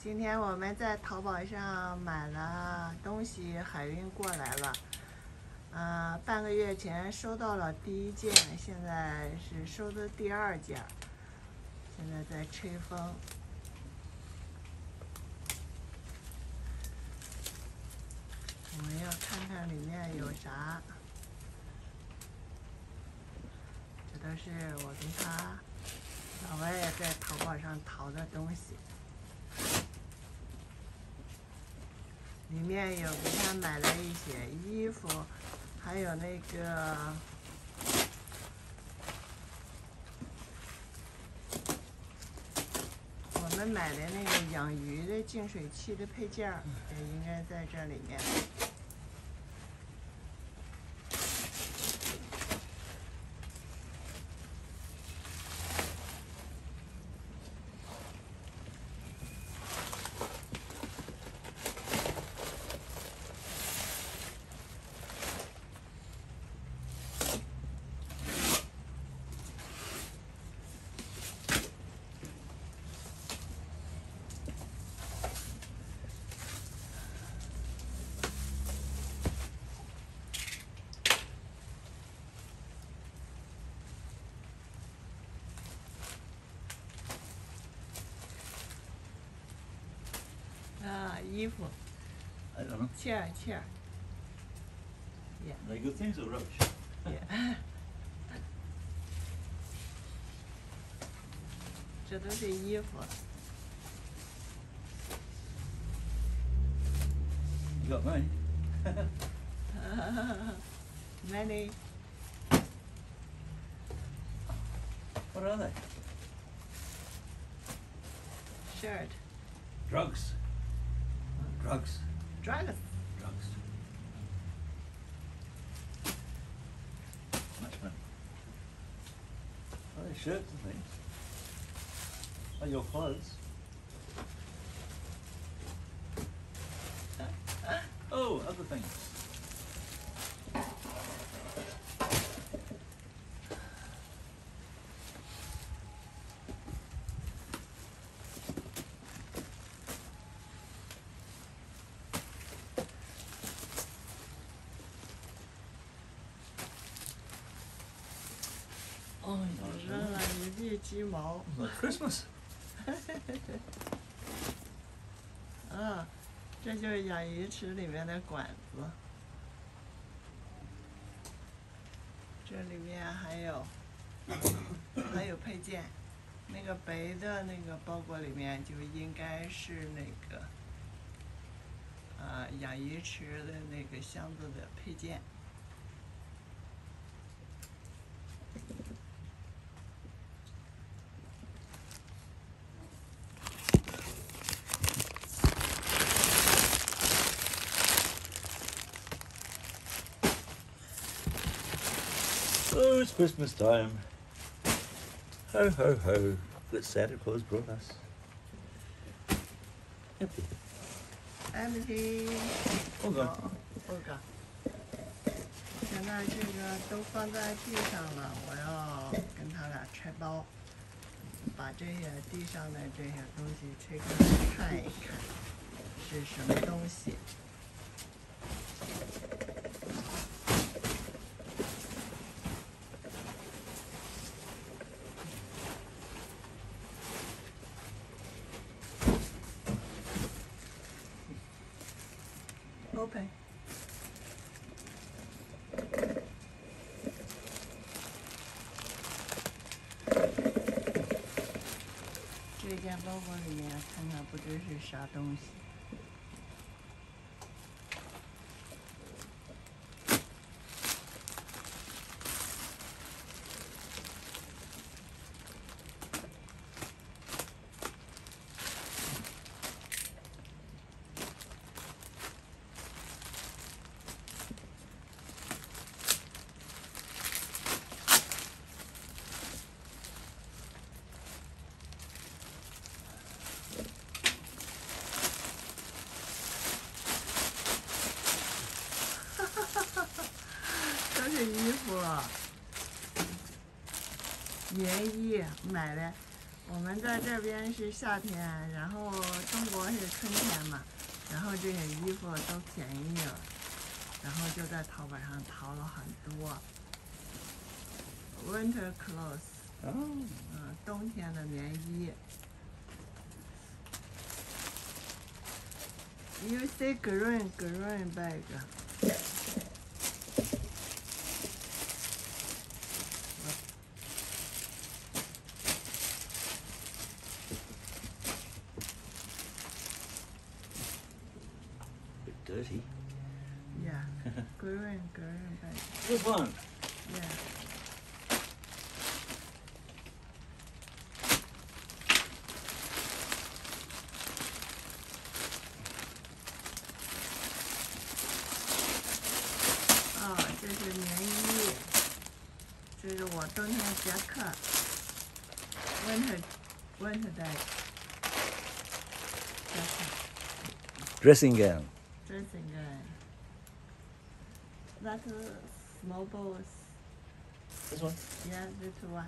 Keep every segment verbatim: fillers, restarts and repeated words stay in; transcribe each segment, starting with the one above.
今天我们在淘宝上买了东西，海运过来了。呃，半个月前收到了第一件，现在是收的第二件，现在在吹风。我们要看看里面有啥。这都是我跟他老外在淘宝上淘的东西。里面有给他买了一些衣服，还有那个我们买的那个养鱼的净水器的配件儿，也应该在这里面。啊，衣服。 I don't know. Chair, chair. Yeah. Are they good things or rubbish? Yeah. 这都是衣服。 You got mine? Many. What are they? Shirt. Drugs. Drugs. Drugs. Drugs. Much fun. Are they shirts and things? Are your clothes? Oh, other things. Oh, 我扔了一地鸡毛。 like Christmas. 嗯，这就是养鱼池里面的管子。这里面还有还有配件，那个白的那个包裹里面就应该是那个呃养鱼池的那个箱子的配件。 Oh, it's Christmas time. Ho, ho, ho. That Santa Claus brought us. Empty. Empty。 Hold on. 不搞。现在这个都放在地上了，我要跟他俩拆包，把这些地上的这些东西拆开来看一看，是什么东西。 Open。这件包裹里面看看不知是啥东西。这衣服，棉衣买的， 我们在这边是夏天，然后中国是春天嘛，然后这些衣服都便宜了，然后就在淘宝上淘了很多。Winter clothes， Oh. 嗯，冬天的棉衣。You say green green bag。 Bit dirty. Yeah, green green bag. This one. Yeah. Oh, 这是棉衣，这是我冬天夹克 ，winter winter bag，夹克 Dressing gown. dressing gown. That's small balls. This one. Yeah, this one.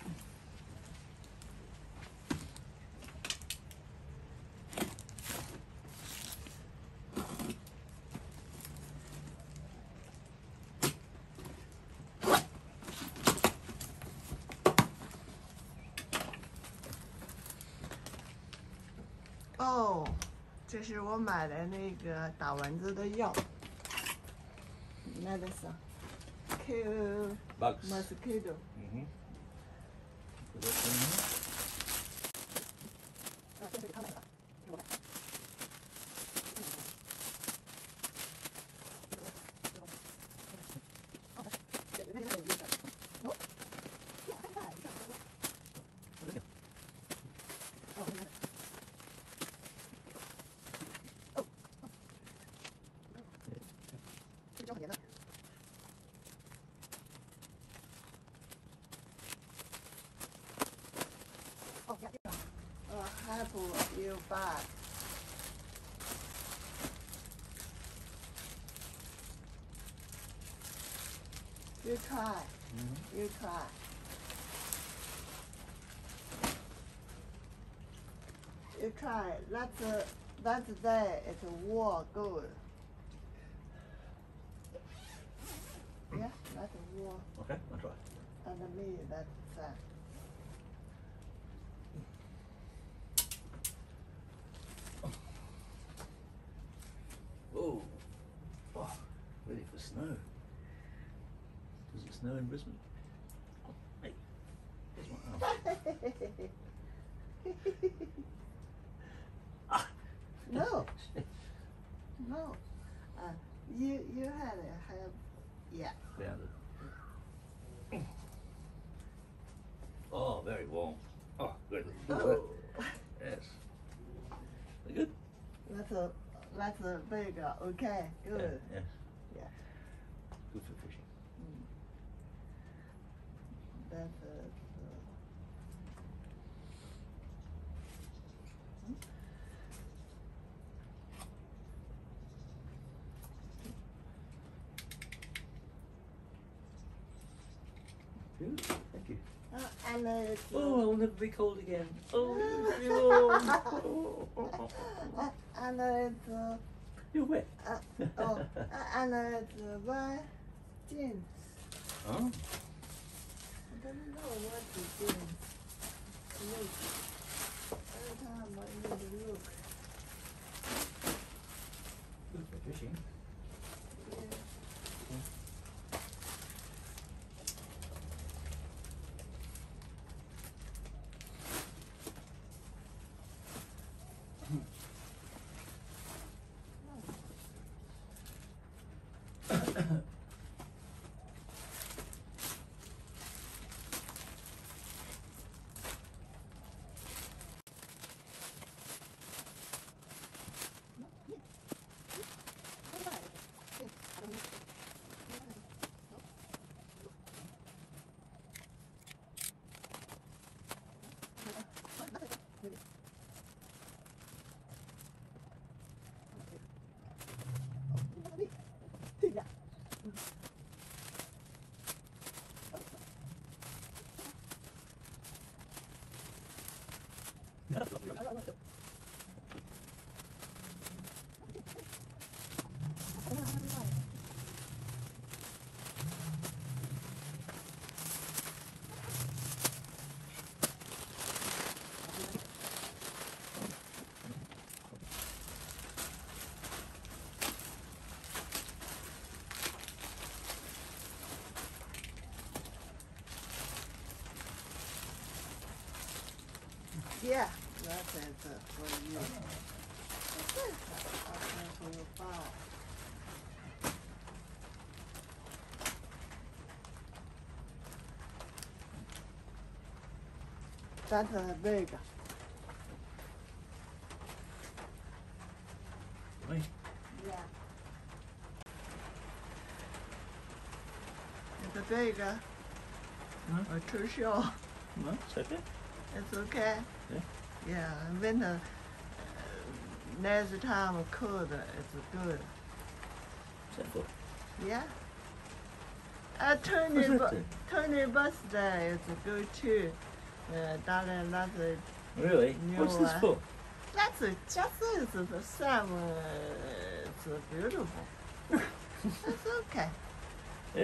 Oh, 这是我买的那个打蚊子的药。Medicine. Kill Bugs. mosquito. Mm-hmm. Put that in there. Uh, help you back. You try. Mm-hmm. You try. You try. That's uh, that's there. It's a war good. Yeah, that's a war. Okay, I'll try. And me, that's that. Whoa. Oh, ready for snow. Does it snow in Brisbane? Oh, hey, there's my arm. Ah. No. No. Uh, you you had it. Have, yeah. Found it. Oh, very warm. Oh, good. Look at that. Oh, Yes. They good? that's a that's a big. Uh, okay. Good. Yeah, yeah. Yeah. Good for fishing. Mm. That's a. Good. Thank you. Uh, and uh, it's, uh, Oh, I'll never be cold again. Oh, it's really warm. Oh, oh, oh, oh. uh, and uh, it's. Uh, You're wet. uh, oh, uh, and uh, it's uh, white jeans. Oh. I don't know what to do. Look. Every time I need to look. Good for fishing. Yeah. Yeah, that's it for you. That's it. That's for your bowl. That's big. Right. Yeah. It's big. No, Or too short. no, it's okay. It's okay. Yeah. Yeah, winter, uh, next time cold, it's good. What's that for? Yeah. Uh, Tony, What's that bu- do? Tony birthday is good too. Uh, darling, that's a, Really? No, What's this uh, for? that's a, just is the same. Uh, it's beautiful. It's okay. Yeah?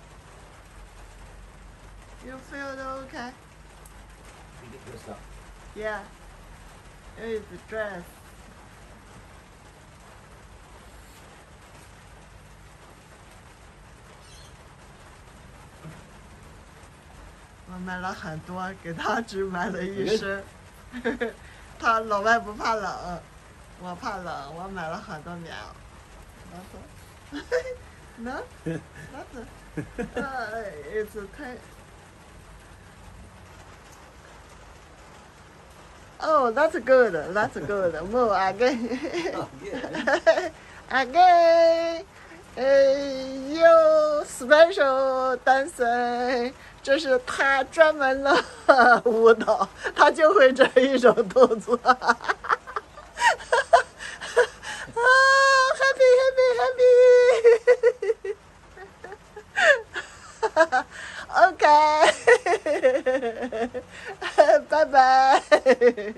You feel okay? You get dressed up. Yeah. It's a dress.我买了很多，给他只买了一身。他老外不怕冷，我怕冷，我买了很多棉袄。能？能？呃，it's okay. Oh, that's good. That's good. More again. Oh, yeah. Again. 呃 ，You special dancer. 这是他专门的舞蹈，他就会这一种动作。啊 ，happy happy happy. Okay. Bye bye.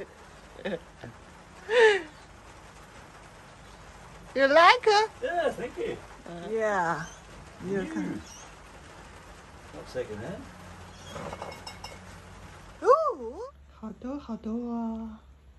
You like it? Yeah, thank you. Yeah. You can. Not second hand. 哦，好多好多哦。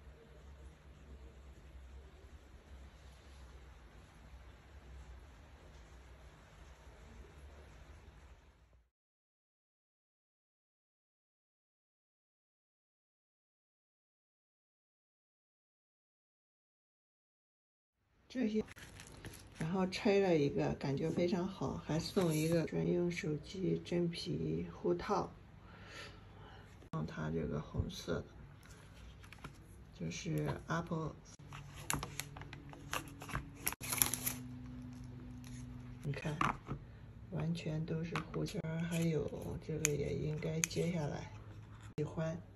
这些，然后拆了一个，感觉非常好，还送一个专用手机真皮护套。用它这个红色的，就是 Apple。你看，完全都是护圈，还有这个也应该接下来，喜欢。